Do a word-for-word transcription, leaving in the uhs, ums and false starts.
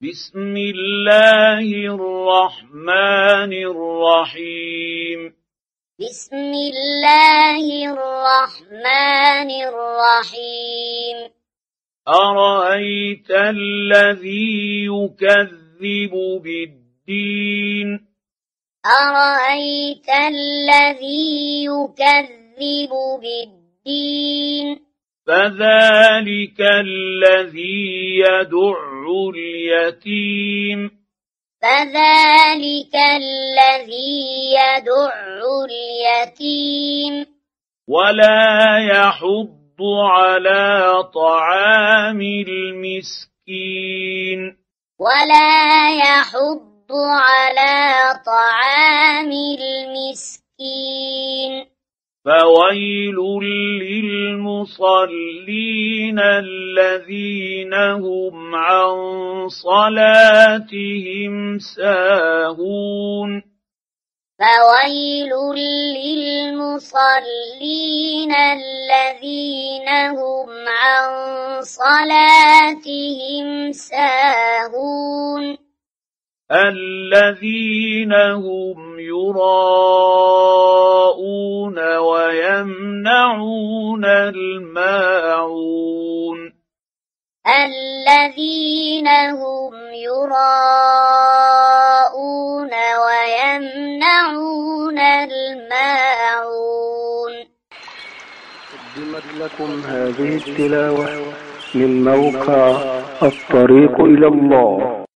بسم الله الرحمن الرحيم بسم الله الرحمن الرحيم أرأيت الذي يكذب بالدين أرأيت الذي يكذب بالدين فذلك الذي يدع اليتيم فذلك الذي يدع اليتيم ولا يحض على طعام المسكين ولا يحض على طعام المسكين فويل للمصلين الذين هم عن صلاتهم ساهون فويل للمصلين الذين هم عن صلاتهم ساهون الذين هم يراءون ويمنعون الماعون الذين هم يراءون ويمنعون الماعون. قدمت لكم هذه التلاوة من موقع الطريق إلى الله.